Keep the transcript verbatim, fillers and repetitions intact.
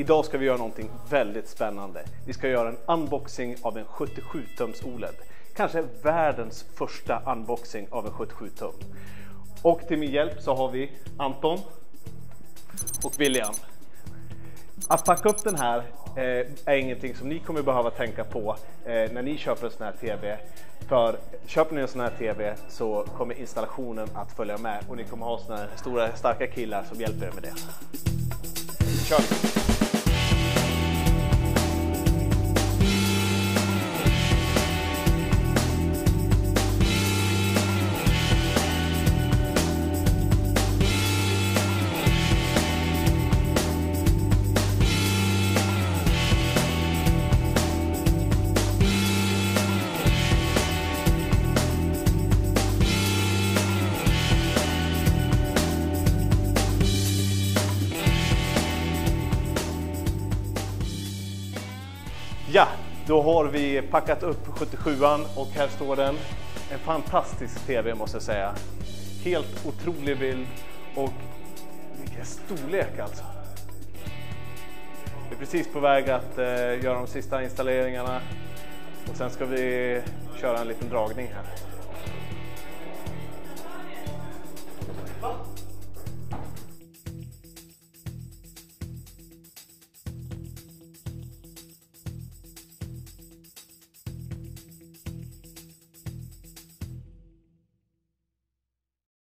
Idag ska vi göra någonting väldigt spännande. Vi ska göra en unboxing av en sjuttiosju tums O L E D. Kanske världens första unboxing av en sjuttiosju tum. Och till min hjälp så har vi Anton och William. Att packa upp den här eh, är ingenting som ni kommer behöva tänka på eh, när ni köper en sån här T V. För köper ni en sån här T V så kommer installationen att följa med och ni kommer ha såna här stora starka killar som hjälper er med det. Kör! Ja, då har vi packat upp sjuttiosjuan och här står den. En fantastisk T V måste jag säga. Helt otrolig bild och vilken storlek alltså. Vi är precis på väg att eh, göra de sista installeringarna och sen ska vi köra en liten dragning här.